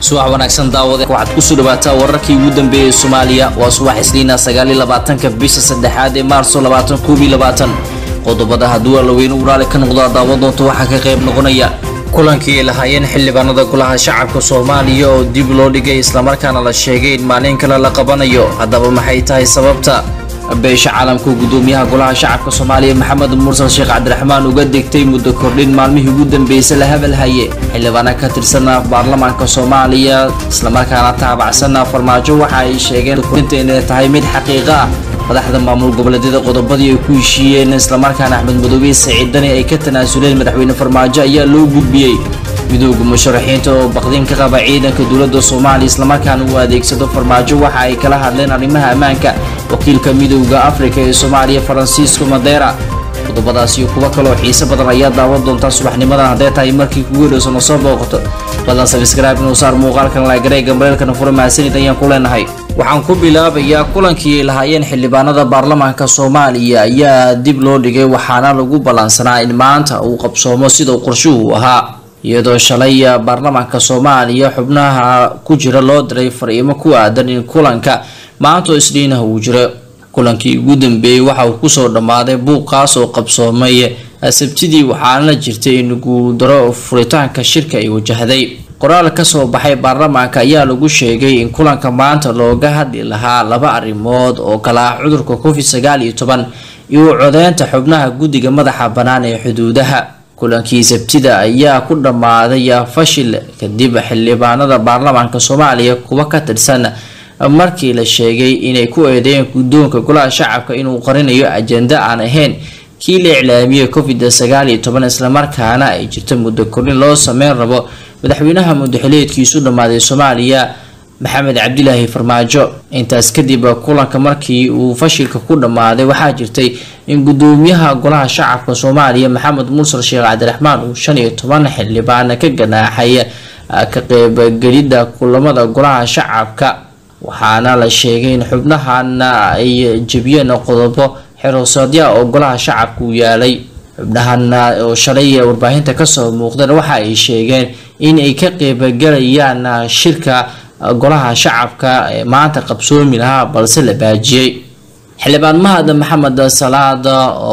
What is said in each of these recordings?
subax wanaagsan daawade waxaad ku soo dhawaataa wararkii ugu dambeeyay Soomaaliya waa subax isniina 29 bisha 3 ee Maarso 2022 qodobada hadduu la weyn u raali ka noqdo daawadoonta waxa ka qayb noqonaya kulankii lahaayeen xildhibaanada golaha shacabka Soomaaliya oo dib loo dhigay isla markaana la sheegay in maalin kale la qabanayo haddaba maxay tahay sababta beesha caalamka gudoomiyaha golaha shacabka Soomaaliya Maxamed Mursal Sheekh Cabdiraxmaan uga digtay muddo kordhin maalmihii ugu dambeysay la hadalhaye xildhibaana ka tirsan baarlamaanka Soomaaliya isla markaana taabacsan farmaajo waxa ay sheegeen inay tahay mid xaqiiqo ah madaxda maamul goboleedyada qodobadii ay ku heshiiyeen isla markaana Axmed Madoobe Saciidani ay ka tanaasuleen madaxweyne farmaajo ayaa loo gudbiyay midowga musharaxiinta oo baqdin ka qaba ciidanka dawladda Soomaaliya isla markaana uu adeegsado farmaajo waxa ay kala hadleen arrimaha ammaanka wakiilka midowga Afrika ee Soomaaliya Francisco Madera qodobadaas iyo kuwa kale oo xiiso badan ayaa daawan doonta subaxnimadan haday tahay markii kugu dhow soo booqato balan subscribe inuu saar muuqaalkan la gareey gambarelkan furmaasanid ayaan ku leenahay waxaan ku bilaabayaa kulankii lahaayeen xildhibaanada baarlamaanka Soomaaliya ayaa dib loo dhigay waxaana lagu balansanaa in maanta uu qabsoomo sida qorshuhu ahaa iyadoo shalay baarlamaanka Soomaaliya xubnaha ku jira loo diray fariimo ku aadan in kulanka maanta isniinaha uu jiro kulankii ugu dambeeyay waxa uu ku soo dhamaaday buuqaas oo qabsoomay sabtidii waxaana jirtay in guuldaro furitaanka shirka ay wajahday qoraal ka soo baxay baarlamaanka ayaa lagu sheegay in kulanka maanta looga hadli lahaa laba arrimood oo kala cudurka COVID-19 iyo codeynta xubnaha guddiga madaxa banaan ee xuduudaha kulankii sabtida ayaa ku dhamaaday fashil kadib xildhibaanada baarlamaanka Soomaaliya kuwa ka tirsan markii la sheegay inay ku eedeeyeen gudoonka golaha shacabka inuu qarinayo ajenda aan ahayn kii la iclaamiyay COVID-19 isla markaana ay jirto muddo kordhin loo sameyn rabo madaxweynaha muddaxileedkiisu dhamaaday Soomaaliya Maxamed Cabdilaahi Farmaajo intaas kadib kulanka markii uu fashilka ku dhamaaday waxaa jirtay in gudoomiyaha golaha shacabka Soomaaliya Maxamed Mursal Sheekh Cabdiraxmaan uu 15 xildhibaan ka ganaaxay ka qaybgalida kulamada golaha shacabka waxaana la sheegay in xubnahan ay jabiyeen qodobo xeroosodya oo golaha shacabka u yaalay xubnahan oo shalay warbaahinta ka soo muuqdeen waxa ay sheegeen in ay ka qaybgalayaan shirka golaha shacabka maanta qabsoomi lahaa balse la baajiyay xildhibaan Mahad Maxamed Salaad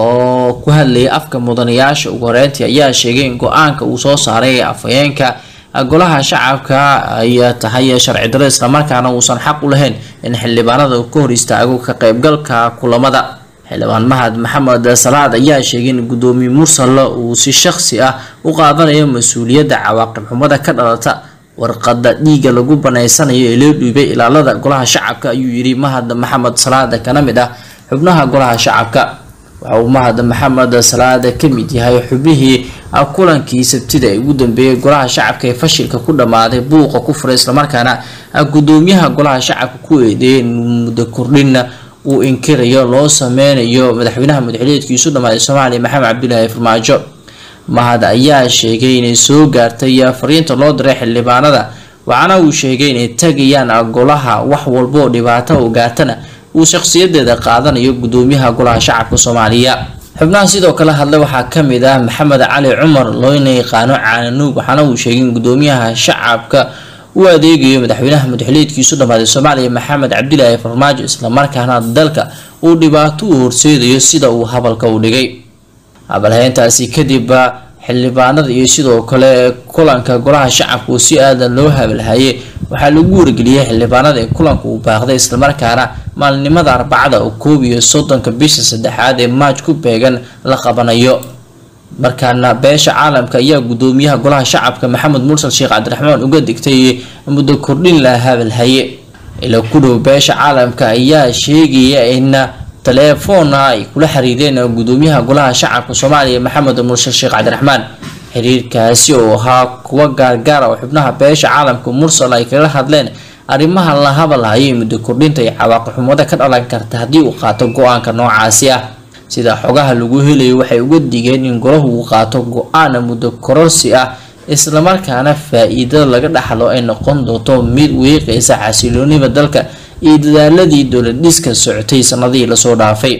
oo ku hadlay afka mudanayaasha ugu horeyntii ayaa sheegay in go'aanka uu soo saaray afayeenka golaha shacabka ay tahay sharci darro isla markaana uusan xaq u lahayn in xildhibaanada ka hor istaago ka qaybgalka kulamada xildhibaan Mahad Maxamed Salaad ayaa sheegay in gudoomiye Mursal uu si shakhsi ah u qaadanayo mas'uuliyadda cawaaqib xumada ka dhalata warqadda dhiiga lagu banaysanayo ee loo dhiibay ilaalada golaha shacabka ayuu yiri Mahad Maxamed Salaad kana mid ah xubnaha golaha shacabka waxa uu Mahad Maxamed Salaad ka mid yahay xubnihii kulankii sabtida ee ugu dambeeyay golaha shacabka ee fashilka ku dhamaaday buuqa ku furay isla markaana gudoomiyaha golaha shacabka ku eedeeyay muddo kordhin uu inkirayo loo sameynayo madaxweynaha muddaxileedkiisu dhamaaday Soomaaliya Maxamed Cabdilaahi Farmaajo Mahad ayaa sheegay inay soo gaartay fariinta loo diray xildhibaanada waxaana uu sheegay inay tagayaan golaha wax walba oo dhibaato u gaartana uu shakhsiyadeeda qaadanayo gudoomiyaha golaha shacabka Soomaaliya xubnaha sidoo kale hadlay waxaa ka mid ah Maxamed Cali Cumar loo yaqaano Caananuug waxaana uu sheegay in gudoomiyaha shacabka uu adeegayo madaxweynaha muddaxileedkiisu dhamaaday Soomaaliya Maxamed Cabdilaahi Farmaajo isla markaana dalka uu dhibaato u horseedayo sida uu hadalka u dhigay abalhayntaasi kadib xildhibaanada iyo sidoo kale kulanka golaha shacabka si aadan loo hadalhaye waxaa lagu wargeliyay xildhibaanada in kulanka uu baaqday isla markaana maalinimada Arbacada oo 31 bisha 3 ee Maaj ku beegan la qabanayo markaana beesha caalamka ayaa gudoomiyaha golaha shacabka Maxamed Mursal Sheekh Cabdiraxmaan uga digtay muddo kordhin la hadalhaye ila ku dhow beesha caalamka ayaa sheegaya in telefoon ay kula xiriireen gudoomiyaha golaha shacabka Soomaaliya Maxamed Mursal Sheekh Cabdiraxmaan xiriirkaasi oo ahaa kuwa gaargaar oo xubnaha beesha caalamka Mursal ay kala hadleen arrimaha la hadalhayo muddo kordhinta ay cawaaqib xumada ka dhalan karta haddii uu qaato go'aanka noocaasi ah sida xogaha lagu helayo waxay uga digeen in golahu uu qaato go'aan muddo kororsi ah isla markaana faa'iido laga dhaxlo ay noqon doonto mid weeqaysa xasiloonida dalka iyo dadaaladii dowlad dhiska socotay sanadihii la soo dhaafay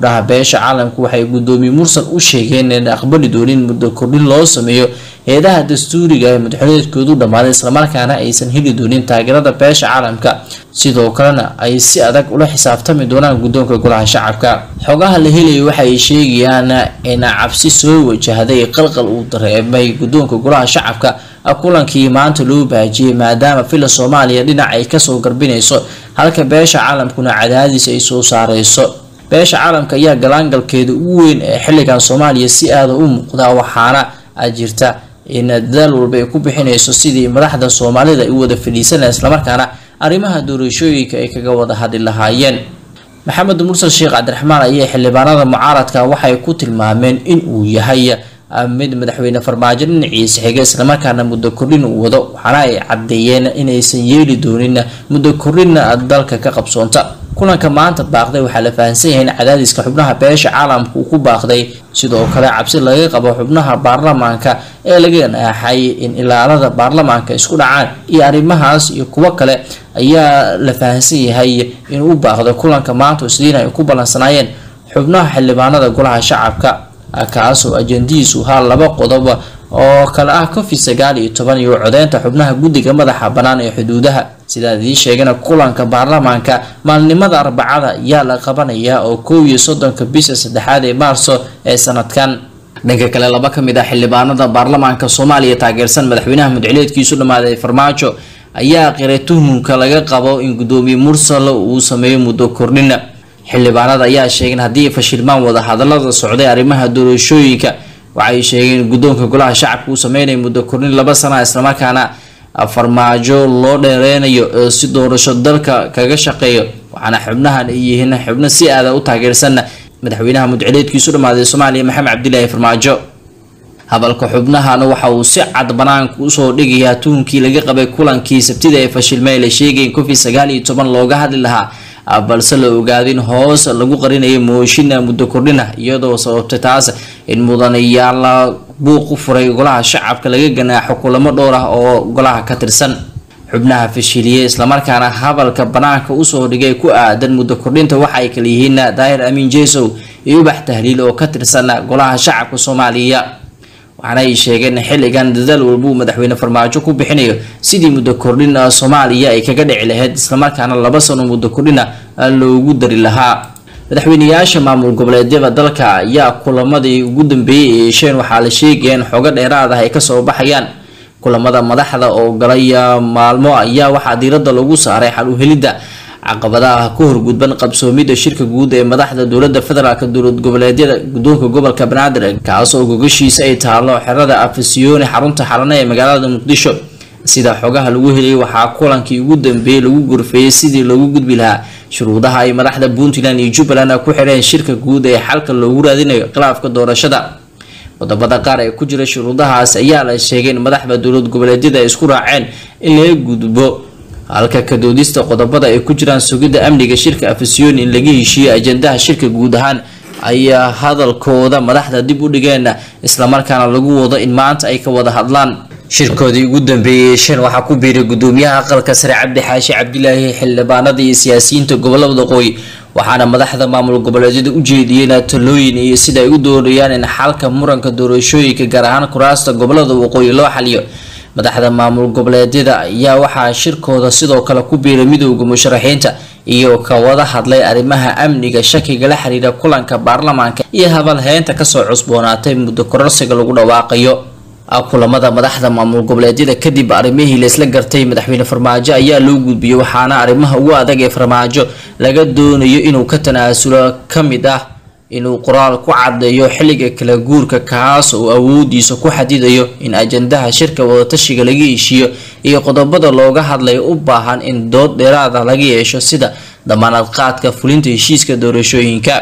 xubnaha beesha caalamku waxay gudoomiye mursal u sheegeen in aqbali doonin muddo kordhin loo sameeyo heedaha dastuuriga ee madaxweyneedkoodu dhammaaday islamarkaana aysan heli doonin taageerada beesha caalamka sidoo kalena ay si adag ula xisaabtami doonaan guddoonka golaha shacabka. xogaha la helayo waxay sheegayaan in cabsi soo wajahday qalqal uu dareemay guddoonka golaha shacabka kulankii maanta loo baajiyay maadaama fila Soomaaliya dhinac ay kasoo garbinayso halka beesha caalamkuna cadaadis ay soo saareyso. beesha caalamka ayaa galaangalkeeda ugu weyn ee xilligan Soomaaliya si aad u muuqda waxaana jirta in dadaal walba ay ku bixinayso sidii madaxda Soomaalida ay wada fadhiisanayaan islamarkaana arrimaha doorashooyinka ay kaga wada hadli lahaayeen. maxamed mursal sheekh cabdiraxmaan ayaa xildhibaanada mucaaradka waxay ku tilmaameen in uu yahay mid madaxweyne farmaajo dhinaciisa xiga islamarkaana muddo kordhin uu wado waxaana ay cadeeyeen inaysan yeeli doonin muddo kordhin dalka ka qabsoonta. kulanka maanta baaqday waxaa la fahansan yahay in cadaadiska xubnaha beesha caalamka uu ku baaqday sidoo kale cabsi laga qabo xubnaha baarlamaanka ee laga naaxay in ilaalada baarlamaanka isku dhacaan iyo arrimahaas iyo kuwo kale ayaa la fahansan yahay in uu baaqdo kulanka maanta isdiin ay ku balansanaayeen xubnaha xildhibaanada golaha shacabka kaasoo ajandiisu ahaa 2 qodob oo kala ah COVID-19 iyo codeynta xubnaha guddiga madaxa banaan ee xuduudaha. sidaadii sheegana kulanka baarlamaanka maalinimada Arbacada ayaa la qabanayaa oo 31 bisha 3 ee Maarso ee sanadkan. dhanka kale laba kamid ah xildhibaanada baarlamaanka Soomaaliya taageersan madaxweynaha mudxuleedkiisu dhamaaday Farmaajo ayaa qiray tuhunka laga qabo in gudoomiye mursal uu sameeyo muddo kordhin. xildhibaanada ayaa sheegeen haddii fashilmaan wada hadalada socday arrimaha doorashooyinka waxay sheegeen guddoonka golaha shacabka uu sameeyay muddo kordhin 2 sano islamarkaana Farmaajo loo dheereynayo si doorasho dalka kaga shaqeeyo waxaana xubnahan ay yihiin xubno si aad u taageersan madaxweynaha mudxuleedkiisu dhamaaday Soomaaliya Maxamed Cabdilaahi Farmaajo. hadalka xubnahan waxa uu si cad banaanka u soo dhigayaa tuhunkii laga qabay kulankii Sabtida ee fashilmay la sheegay in COVID-19 looga hadli lahaa balse la ogaadin hoos lagu qarinayo mooshin muddo kordhina iyadoo sababtay taas in mudanayaal buuq u furay golaha shacabka laga ganaaxo kulamo dhowr ah oo golaha ka tirsan. xubnaha fashiliyay islamarkaana hadalka banaanka u soo dhigay ku aadan muddo kordhinta waxa ay kala yihiin Daahir Amiin Jeesow iyo Ubax Tahliil oo ka tirsan golaha shacabka Soomaaliya. waxaana ay sheegeen xilligan dadaal walba madaxweyne Farmaajo ku bixinayo sidii muddo kordhin Soomaaliya ay kaga dhici lahayd islamarkaana 2 sano muddo kordhin loogu dari lahaa. madaxweynayaasha maamul goboleedyada dalka ayaa kulamadii ugu dambeeyay yeesheen waxaa la sheegay in xogo dheeraad ah ay ka soo baxayaan. kulamada madaxda oo galay maalmo ayaa waxaa diiradda lagu saaray xal u helidda caqabadaha ku horgudban qabsoomida shirka guud ee madaxda dowladda federaalka dowlad goboleedyada guddoonka gobolka Banaadir kaas oo gogashiisa ay taalo xerada Afisyooni xarunta xalana ee magaalada Muqdisho. sida xogaha lagu helay waxaa kulankii ugu dambeeyay lagu gurfeeyay sidii loogu gudbi lahaa shuruudaha ay madaxda Puntland iyo Jubbaland ku xireen shirka guud ee xalka loogu raadinayo khilaafka doorashada. wadamada qaar ee ku jira shuruudahaas ayaa la sheegay in madaxda dowlad goboleedyada ay isku raaceen in laga gudbo halka ka doodista qodobada ay ku jiraan sugidda amniga shirka Afisyooni in laga heshiiyo ajandaha shirka guud ahaan ayaa hadalkooda madaxda dib u dhigeen islamarkaana lagu wado in maanta ay ka wada hadlaan. shirkoodii ugu dambeeyay waxaa ku biiray gudoomiyaha aqalka sare Cabdi Xaashi Cabdilaahi xildhibaanada iyo siyaasiyiinta gobolada waqooyi waxaana madaxda maamul goboleedyada u jeediyeen talooyin iyo sida ay u doonayaan in xalka muranka doorashooyinka gaar ahaan kuraasta gobolada waqooyi loo xaliyo. madaxda maamul goboleedyada ayaa waxaa shirkooda sidoo kale ku biiray midowga musharaxiinta iyo ka wada hadlay arrimaha amniga shakiga la xiriira kulanka baarlamaanka iyo hadalheynta kasoo cusboonaatay muddo kororsiga lagu dhawaaqayo. kulamada madaxda maamul goboleedyada kadib arrimihii la isla gartay madaxweyne Farmaajo ayaa loo gudbiyay waxaana arrimaha ugu adag ee Farmaajo laga doonayo inuu ka tanaasulo kamid ah inuu qoraal ku cadeeyo xilliga kala guurka kaas oo awoodiisa ku xadidayo in ajandaha shirka wada tashiga laga heshiiyo iyo qodobada looga hadlayo u baahan in dood dheeraad ah laga yeesho sida damaanad qaadka fulinta heshiiska doorashooyinka.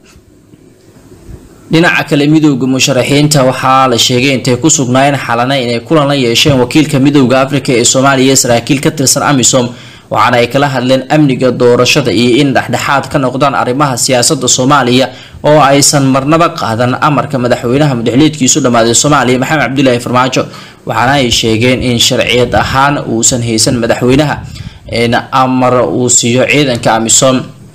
dhinaca kale midowga musharaxiinta waxaa la sheegay intay ku sugnaayeen xalana inay kulan la yeesheen wakiilka midowga Afrika ee Soomaaliya saraakiil ka tirsan AMISOM waxaana ay kala hadleen amniga doorashada iyo in dhexdhexaad ka noqdaan arrimaha siyaasadda Soomaaliya oo aysan marnaba qaadan amarka madaxweynaha mudxuleedkiisu dhamaaday Soomaaliya Maxamed Cabdilaahi Farmaajo. waxaana ay sheegeen in sharciyad ahaan uusan haysan madaxweynaha in amar uu siiyo ciidanka AMISOM.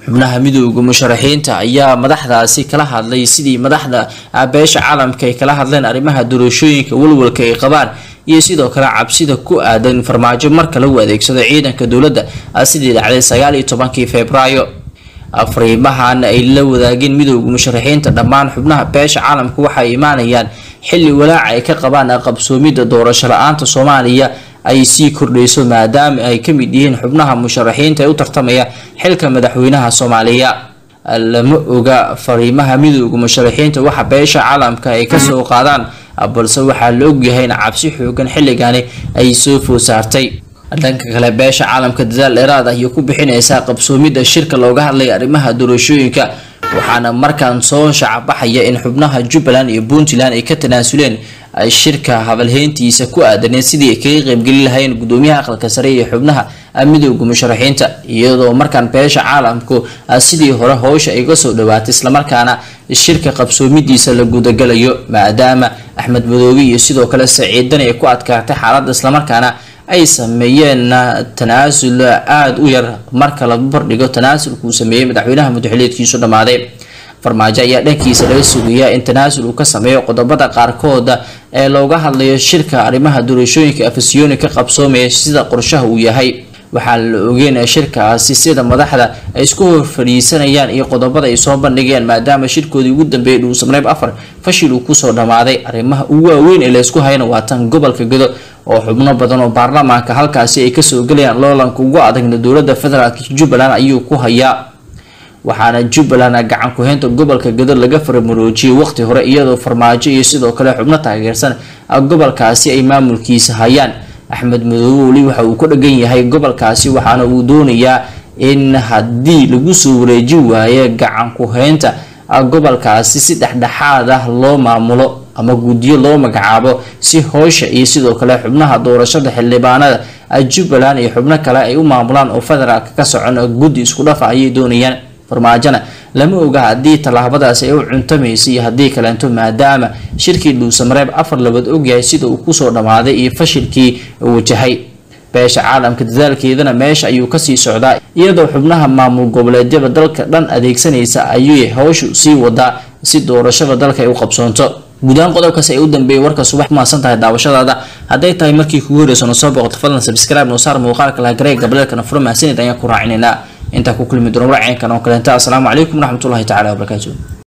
xubnaha midowga musharaxiinta ayaa madaxdaasi kala hadlay sidii madaxda beesha caalamka ay kala hadleen arrimaha doorashooyinka walwalka ay qabaan iyo sidoo kale cabsida ku aadan farmaajo marka lagu adeegsado ciidanka dowladda sidii dhacday 19 Febraayo. Fariimahan ay la wadaageen midowga musharaxiinta dhammaan xubnaha beesha caalamka waxay imaanayaan xilli walaac ay ka qabaan qabsoomida doorasho la'aanta Soomaaliya ay sii kordhayso maadaama ay ka mid yihiin xubnaha musharaxiinta ee u tartamaya xilka madaxweynaha Soomaaliya. lama oga fariimaha midowga musharaxiinta waxa beesha caalamka ay ka soo qaadaan balse waxaa la ogyahay in cabsi xoogan xilligaani ay soo food saartay. dhanka kale beesha caalamka dadaal dheeraad ah iyo ku bixinaysa qabsoomida shirka looga hadlay arrimaha doorashooyinka waxaana markaan soo shacbaxaya in xubnaha Jubbaland iyo Puntland ay ka tanaasuleen shirka habalheentiisa ku aadan sidii ay kaga qaybgelin lahaayeen gudoomiyaha aqalka sare ee xubnaha midowga musharaxiinta iyadoo markaan beesha caalamku sidii hore howsha ay ka soo dhawaatay isla markaana shirka qabsoomidiisa la gudagalayo maadaama Axmed Madoobe iyo sidoo kale Saciidan ay ku adkaatay xaaladda isla markaana ay sameeyeen tanaasul aad u yar marka la barbardhigo tanaasulku uu sameeyay madaxweynaha mudxiliidkiisu dhamaaday. farmaajo ayaa dhankiisa laga sugayaa in tanaasul uu ka sameeyo qodobada qaarkood ee looga hadlayo shirka arrimaha doorashooyinka afasiyooni ka qabsoomaya sida qorshaha uu yahay. waxaa la ogeynaa shirkaasi sida madaxda ay isku horfariisanayaan iyo qodobada ay soo bandhigeen maadaama shirkoodii ugu dambeeyay dhuusamareeb 4 fashil uu ku soo dhamaaday. arrimaha ugu waaweyn ee la isku hayna waa tan gobolka Gedo oo xubno badan oo baarlamaanka halkaasi ay ka soo galayaan loolanka ugu adagna dowladda federaalka Jubbaland ayuu ku hayaa. waxaana Jubbaland gacan ku haynta gobolka Gedo laga farmaroojiyay waqti hore iyadoo farmaajo iyo sidoo kale xubno taageersan gobolkaasi ay maamulkiisa hayaan. Axmed Madoobe waxa uu ku dhagan yahay gobolkaasi waxaana uu doonayaa in haddii lagu soo wareeji waayo gacan ku haynta gobolkaasi si dhexdhexaad ah loo maamulo ama guddiyo loo magacaabo si howsha iyo sidoo kale xubnaha doorashada xildhibaanada Jubbaland iyo xubno kale ay u maamulaan oo federaalka ka socon guddi isku dhafa ayay doonayaan. farmaajana lama oga haddii talaabadaas ay u cuntamayso iyo haddii kaleento maadaama shirkii dhuusamareeb 4 labaad ogyahay sida uu ku soo dhamaaday iyo fashilkii wajahay. beesha caalamka dadaalkeedana meesha ayuu ka sii socdaa iyadoo xubnaha maamul goboleedyada dalka dhan adeegsanaysa ayuu hawshu sii wadaa si doorashada dalka ay u qabsoonto. guudaan qodobkaas ay u dambeeyay warka subax ma santahay daawashadaada haday tahay markii kugu horeysay soo boqoto fadlan subscribe noo saar muuqaalka la gareey gabdhalkana furmaasinid ayaan ku raacinayna inta ku kulmi doono wacyigan oo kale. Assalaamu calaykum waraxmatullaahi ta'ala wabarakaatuh.